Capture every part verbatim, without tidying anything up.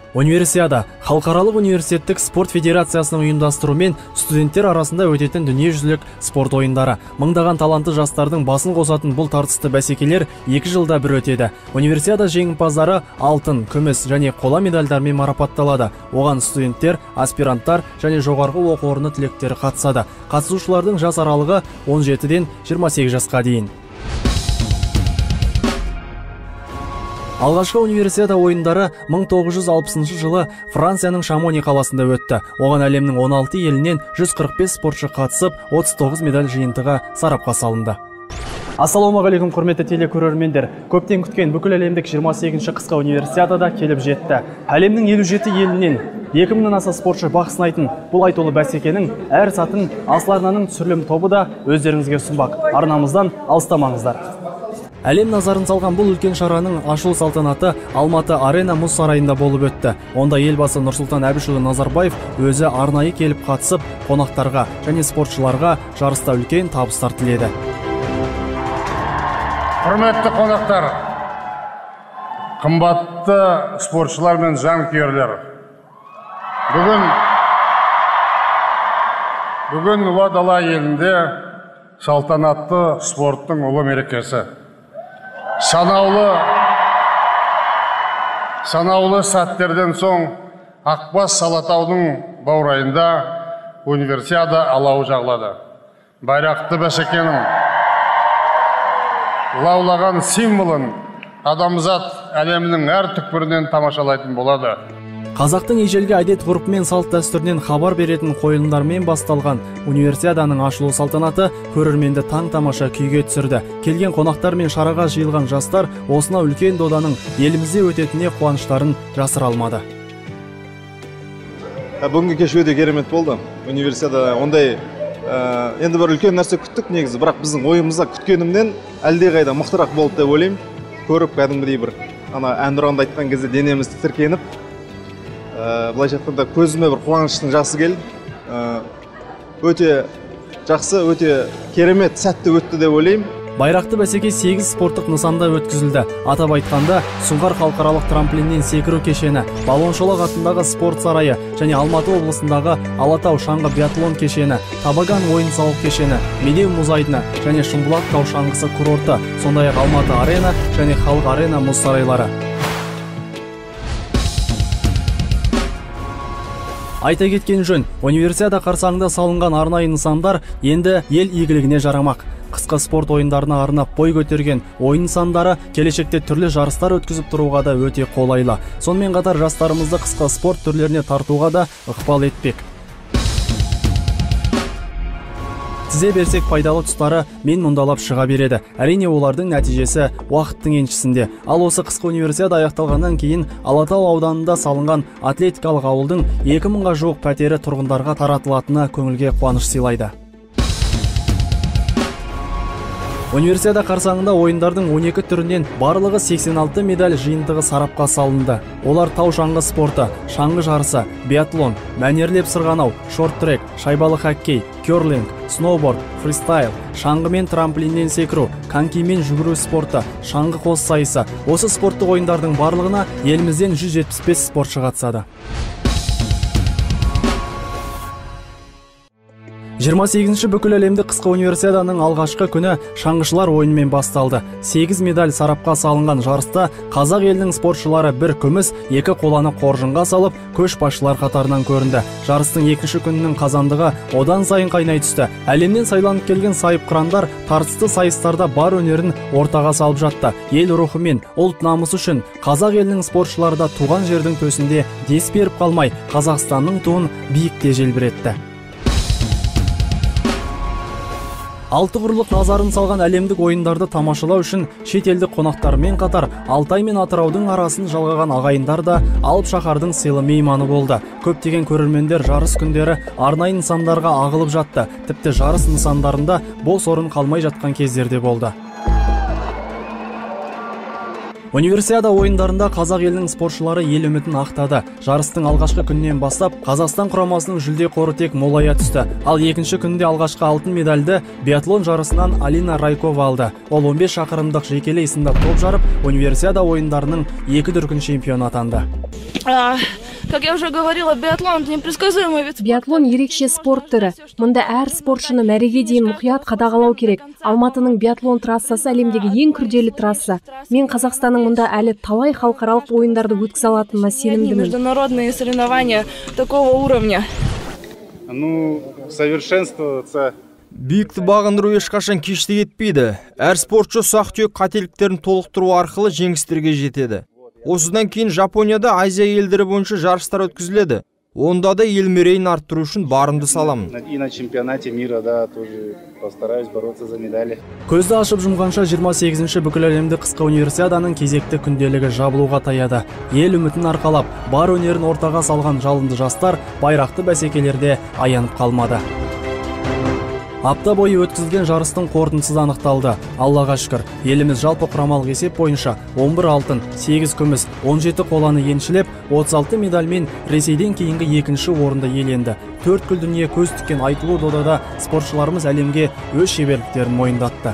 Универсиада халықаралық университеттік спорт федерациясының ұйымдастыруымен студенттер арасында өтетін дүниежүзілік спорт ойындары. Мыңдаған талантты жастардың басын қосатын бұл тартысты бәсекелер екі жылда бір өтеді. Универсиада жеңімпаздары алтын, күміс және қола медальдармен марапатталады. Оған студенттер, аспиранттар және жоғарғы оқу орны түлектері қатысады. Қатысушылардың жас аралығы он жетіден жиырма сегіз жасқа дейін. Алғашқы универсиада ойындары мың тоғыз жүз алпысыншы жылы Францияның Шамони қаласында өтті. Оған әлемнің он алты елінен жүз қырық бес спортшы қатысып, отыз тоғыз медаль жиынтығы сарапқа салынды. Ассалаумағалейкум, құрметті телекөрермендер. Көптен күткен бүкіл әлемдік жиырма сегізінші қысқы универсиадада келіп жетті. Әлемнің елу жеті елінен екі мыңнан аса спортшы бақ сынайтын бұл айтулы бәсекенің әр сатын Асыл арнаның түсірілім тобы да өздеріңізге ұсынбақ. Арнамыздан алыстамаңыздар. Әлем назарын салған бұл үлкен шараның ашылу салтанаты Алматы Арена мұз сарайында болып өтті. Онда елбасы Нұрсұлтан Әбішұлы Назарбаев өзі арнайы келіп қатысып, қонақтарға және спортшыларға жарыста үлкен табыстар тіледі. Құрметті қонақтар, қымбатты спортшылар мен жанкүйерлер. Бүгін бүгін ұлы дала елінде салтанатты спорттың ұлы мерекесі. Санаулы санаулы сәттерден соң Ақбас Алатаудың баурайында универсиада алауы жағылады. Байрақты бәсекенің лаулаған символын адамзат әлемнің әр түкпірінен тамашалайтын болады. Қазақтың ежелгі әдет ғұрпы мен салт дәстүрінен хабар беретін қойылымдармен басталған универсиаданың ашылу салтанаты көрерменді таң тамаша күйге түсірді. Келген қонақтар мен шараға жиылған жастар осына үлкен доданың елімізде өтетініне қуаныштарын жасыра алмады. Бүгінгі кеш өте керемет болды. Универсиада ондай енді бір үлкен нәрсе күттік негізі, бірақ біздің ойымызда күткенімнен әлдеқайда мықтырақ болды деп ойлаймын. Көріп кәдімгідей бір ана әнұранды айтқан кезде денеміз тітіркеніп, былайша айтқанда көзіме бір қуаныштың жасы келді. Өте жақсы, өте керемет сәтті өтті деп ойлаймын. Байрақты бәсеке сегіз спорттық нысанда өткізілді. Атап айтқанда, Сұңқар халықаралық трамплиннен секіру кешені, Балуаншолақ атындағы спорт сарайы және Алматы облысындағы Алатау шаңғы биатлон кешені, Табаган ойын-сауық кешені, Медеу мұз айдыны және Шымбұлақ тау шаңғысы курорты, сондай-ақ Алматы арена және Халық арена мұз сарайлары. Айта кеткен жөн, универсиада қарсаңында салынған арнайы нысандар енді ел игілігіне жарамақ. Қысқы спорт ойындарына арнап бой көтерген ойын нысандары келешекте түрлі жарыстар өткізіп тұруға да өте қолайлы. Сонымен қатар жастарымызды қысқы спорт түрлеріне тартуға да ықпал етпек. Тізе берсек пайдалы тұстары мен мұндалап шыға береді. Әрине олардың нәтижесі уақыттың еншісінде. Ал осы қысқы универсиада аяқталғаннан кейін Алатау ауданында салынған атлетикалық ауылдың екі мыңға жуық пәтері тұрғындарға таратылатыны көңілге қуаныш сыйлайды. Универсиада қарсаңында ойындардың он екі түрінен барлығы сексен алты медаль жиынтығы сарапқа салынды. Олар тау шаңғы спорты, шаңғы жарысы, биатлон, мәнерлеп сырғанау, шорт-трек, шайбалы хоккей, керлинг, сноуборд, фристайл, шаңғы мен трамплиннен секіру, конькимен жүгіру спорты, шаңғы қос сайысы. Осы спорттық ойындардың барлығына елімізден жүз жетпіс бес спортшы қатысады. жиырма сегізінші бүкіл әлемдік қысқы универсиаданың алғашқы күні шаңғышылар ойынымен басталды. сегіз медаль сарапқа салынған жарыста қазақ елінің спортшылары бір күміс, екі қоланы қоржынға салып, көшбасшылар қатарынан көрінді. Жарыстың екінші күнінің қазандығы одан сайын қайнай түсті. Әлемнен сайланып келген сайып қырандар тартысты сайыстарда бар өнерін ортаға салып жатты. Ел рухы мен ұлт намысы үшін қазақ елінің спортшылары да туған жердің төсінде дес беріп қалмай, Қазақстанның туын биікте желбіретті. Алты құрлық назарын салған әлемдік ойындарды тамашалау үшін шетелдік қонақтармен қатар Алтай мен Атыраудың арасын жалғаған ағайындар да алып шаһардың сыйлы мейманы болды. Көптеген көрермендер жарыс күндері арнайы нысандарға ағылып жатты. Тіпті жарыс нысандарында бос орын қалмай жатқан кездерде болды. Универсиада ойындарында қазақ елінің спортшылары ел үмітін ақтады. Жарыстың алғашқы күннен бастап Қазақстан құрамасының жүлде қоры тек молая түсті. Ал екінші күнде алғашқы алтын медальді биатлон жарысынан Алина Райкова алды. Ол он бес шақырымдық жекелей сында топ жарып, универсиада ойындарының екі дүркін чемпионы атанды. Как я уже говорила, биатлон — это непредсказуемый вид спорта. Биатлон ерекше спорт түрі. Мұнда әр спортшыны мәреге дейін мұқият қадағалау керек. Алматының биатлон трассасы әлемдегі ең күрделі трасса. Мен Қазақстанның мұнда әлі талай халықаралық ойындарды өткізе алатынына сенімдімін. Международные соревнования такого уровня. Ну, совершенствоваться. Биікті бағындыру ешқашан кеште кетпейді. Әр спортшы ұсақ-түйек қателіктерін толықтыру арқылы жеңістерге жетеді. Осыдан кейін Жапонияда Азия елдері бойынша жарыстар өткізіледі. Онда да ел мерейін арттыру үшін барымды саламын. И на чемпионате мира, да, тоже постараюсь бороться за медали. Көзді ашып жұмғанша жиырма сегізінші бүкіләлемдік қысқы универсиаданың кезекті күнделігі жабылуға таяды. Ел үмітін арқалап, бар өнерін ортаға салған жалынды жастар байрақты бәсекелерде аянып қалмады. Апта бойы өткізілген жарыстың қорытындысы анықталды. Аллаға шүкір, еліміз жалпы құрамалық есеп бойынша он бір алтын, сегіз күміс, он жеті қоланы еншілеп, отыз алты медальмен Ресейден кейінгі екінші орынды иеленді. Төрткүл дүние көз тіккен айтулы додада спортшыларымыз әлемге өз шеберліктерін мойындатты.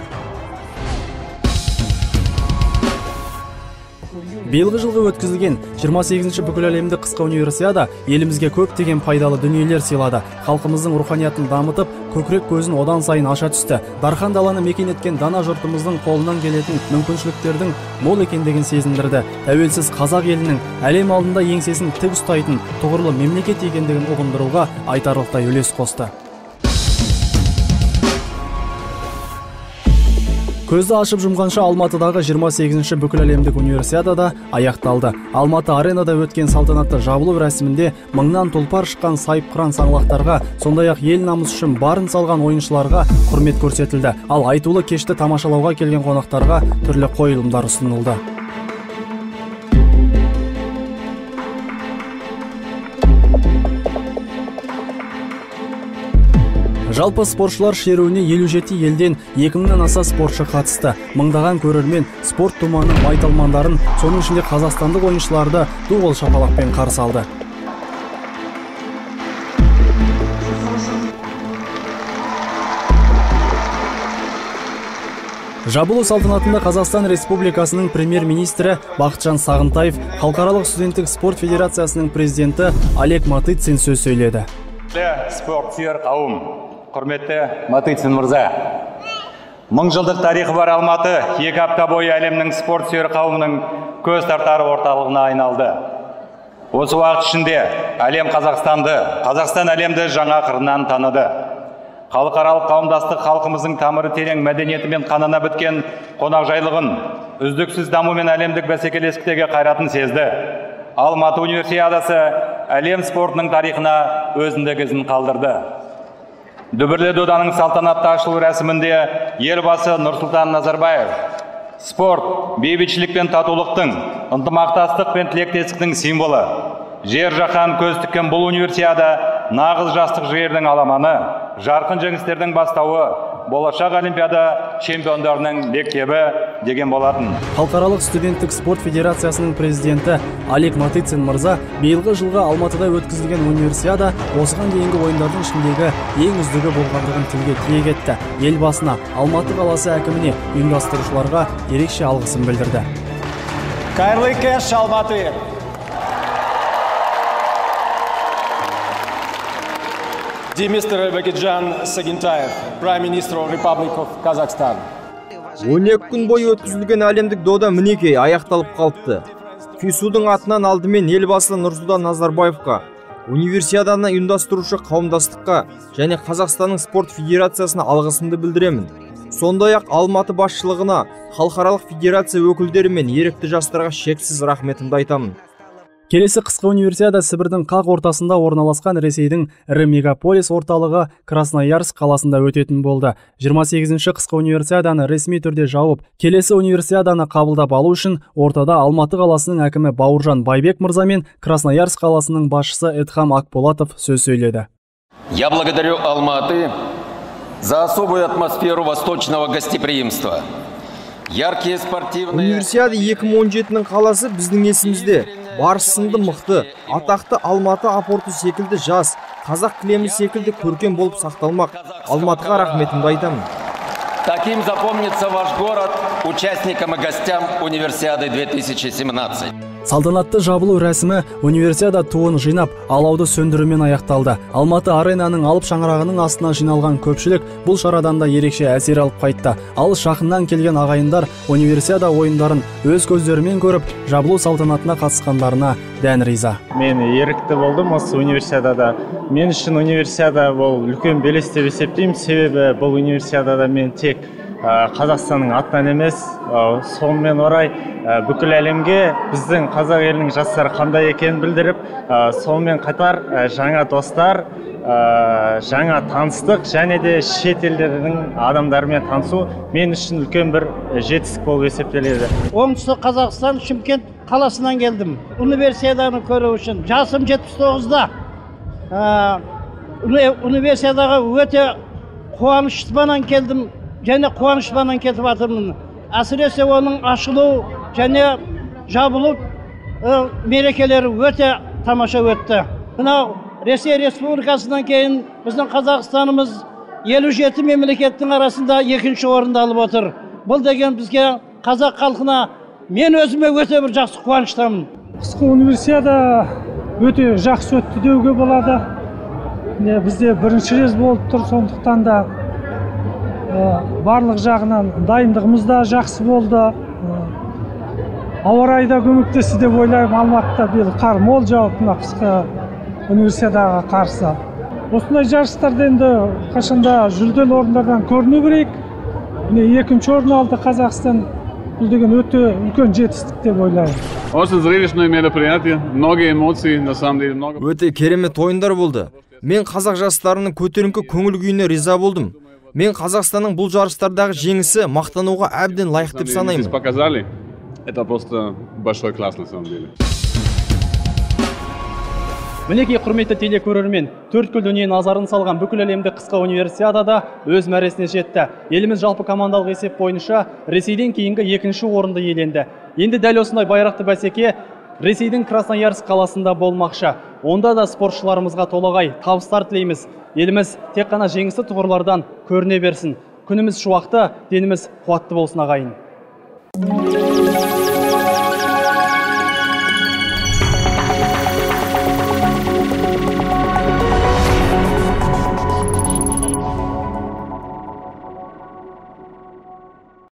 Биылғы жылғы өткізілген жиырма сегізінші бүкіләлемдік қысқы универсиада елімізге көптеген пайдалы дүниелер сыйлады. Халқымыздың руханиятын дамытып, көкірек көзін одан сайын аша түсті. Дархан даланы мекен еткен дана жұртымыздың қолынан келетін мүмкіншіліктердің мол екендігін сезіндірді. Тәуелсіз қазақ елінің әлем алдында еңсесін тік ұстайтын тұғырлы мемлекет екендігін ұғындыруға айтарлықтай үлес қосты. Көзді ашып жұмғанша Алматыдағы жиырма сегізінші бүкіләлемдік универсиадада аяқталды. Алматы аренада өткен салтанатты жабылу рәсімінде мыңнан тұлпар шыққан сайып қыран саңлақтарға, сондай-ақ ел намысы үшін барын салған ойыншыларға құрмет көрсетілді. Ал айтулы кешті тамашалауға келген қонақтарға түрлі қойылымдар ұсынылды. Жалпы спортшылар шеруіне елу жеті елден екі мыңнан аса спортшы қатысты. Мыңдаған көрермен спорт думанының майталмандарын, соның ішінде қазақстандық ойыншыларды ду қол шапалақпен қарсы алды. Жабылу салтанатында Қазақстан Республикасының премьер-министрі Бақытжан Сағынтаев, Халықаралық студенттік спорт федерациясының президенті Олег Матыцин сөз сөйледі. Спортсүйер қауым, құрметті Матыцин мырза. Мың жылдық тарихы бар Алматы екі апта бойы әлемнің спортсүйер қауымның көз тартар орталығына айналды. Осы уақыт ішінде әлем Қазақстанды, Қазақстан әлемді жаңа қырынан таныды. Халықаралық қауымдастық халқымыздың тамыры терең мәдениеті мен қанына біткен қонақжайлығын, үздіксіз даму мен әлемдік бәсекелестіктегі қайратын сезді. Алматы универсиадасы әлем спортының тарихына өзіндік ізін қалдырды. Дүбірлі доданың салтанатты ашылу рәсімінде елбасы Нұрсұлтан Назарбаев спорт, бейбітшілік пен татулықтың, ынтымақтастық пен тілектестіктің символы. Жер жаһан көз тіккен бұл универсиада нағыз жастық жігердің аламаны, жарқын жеңістердің бастауы, болашақ олимпиада чемпиондарының мектебі деген болатын. Халықаралық студенттік спорт федерациясының президенті Олег Матыцин мырза биылғы жылғы Алматыда өткізілген универсиада осыған дейінгі ойындардың ішіндегі ең үздігі болғандығын тілге тиек етті. Елбасына, Алматы қаласы әкіміне, ұйымдастырушыларға ерекше алғысын білдірді. Қайырлы кеш, Алматы! Dear Mister Бақытжан Сағынтаев, Prime Minister of Republic of Kazakhstan. он екі күн бойы өткізілген әлемдік дода мінекей аяқталып қалыпты. Фисудың атынан алдымен елбасы Нұрсұлтан Назарбаевқа, универсиаданы ұйымдастырушы қауымдастыққа және Қазақстанның спорт федерациясына алғысымды білдіремін. Сондай-ақ Алматы басшылығына, халықаралық федерация өкілдері мен ерікті жастарға шексіз рахметімді айтамын. Келесі қысқы универсиада Сібірдің қақ ортасында орналасқан Ресейдің ірі мегаполис орталығы Красноярск қаласында өтетін болды. жиырма сегізінші қысқы универсиаданы ресми түрде жауып, келесі универсиаданы қабылдап алу үшін ортада Алматы қаласының әкімі Бауыржан Байбек мырза мен Красноярск қаласының басшысы Эдхам Акболатов сөз сөйледі. Я благодарю Алматы за особую атмосферу восточного гостеприимства. Яркие спортивные... Универсиада екі мың он жетінің қаласы біздің есімізде. Барысынды мықты, атақты Алматы апорты секілді жас, қазақ кілемі секілді көркем болып сақталмақ. Алматыға рахметімді айтамын. Таким запомнится ваш город, участникам и гостям Универсиады две тысячи семнадцать. Салтанатты жабылу рәсімі универсиада туын жинап, алауды сөндірумен аяқталды. Алматы аренаның алып шаңырағының астына жиналған көпшілік бұл шарадан да ерекше әсер алып қайтты. Алыс жақыннан келген ағайындар универсиада ойындарын өз көздерімен көріп, жабылу салтанатына қатысқандарына дән риза. Мен ерікті болдым осы универсиадада. Мен үшін универсиада бұл үлкен белес деп есептеймін, себебі бұл универсиадада мен тек Қазақстанның атынан емес, сонымен орай бүкіл әлемге біздің қазақ елінің жастары қандай екенін білдіріп, сонымен қатар жаңа достар, жаңа таныстық және де шет елдердің адамдарымен танысу мен үшін үлкен бір жетістік болып есептеледі. Оңтүстік Қазақстан Шымкент қаласынан келдім. Универсиаданы көру үшін. Жасым жетпіс тоғызда. Универсиадаға өте қуаныштыман келдім. Және қуанышпанан кетіп жатырмын. Әсіресе оның ашылу және жабылу мерекелері өте тамаша өтті. Мынау Ресей Республикасынан кейін біздің Қазақстанымыз елу жеті мемлекеттің арасында екінші орынды алып отыр. Бұл деген бізге қазақ халқына мен өзіме өте бір жақсы қуаныштамын. Қысқы универсиада өте жақсы өтті деуге болады. Бізде бірінші рет болып тұр, сондықтан да барлық жағынан дайындығымыз да жақсы болды. Ауа райы да көмектесті деп ойлаймын. Алматыда биыл қар мол жауып, мына қысқы универсиадаға қарсы. Осындай жарыстарда енді қашанда жүлделі орындардан көріну керек. Міне екінші орын алды Қазақстан. Бұл деген өте үлкен жетістік деп ойлаймын. Очень зрелищное мероприятие, много эмоций, на самом деле много. Өте керемет ойындар болды. Мен қазақ жастарының көтеріңкі көңіл күйіне риза болдым. Мен Қазақстанның бұл жарыстардағы жеңісі мақтануға әбден лайық деп санаймын. Показали. Это просто большой класс на самом деле. Мінекей құрметті телекөрермен, төрткүл дүние назарын салған бүкіл әлемдік қысқы универсиадада өз мәресіне жетті. Еліміз жалпы командалық есеп бойынша Ресейден кейінгі екінші орынды иеленді. Енді дәл осындай байрақты бәсеке Ресейдің Красноярск қаласында болмақшы. Онда да спортшыларымызға толағай табыстар тілейміз. Еліміз тек қана жеңісті тұғырлардан көріне берсін. Күніміз шуақты, деніміз қуатты болсын ағайын.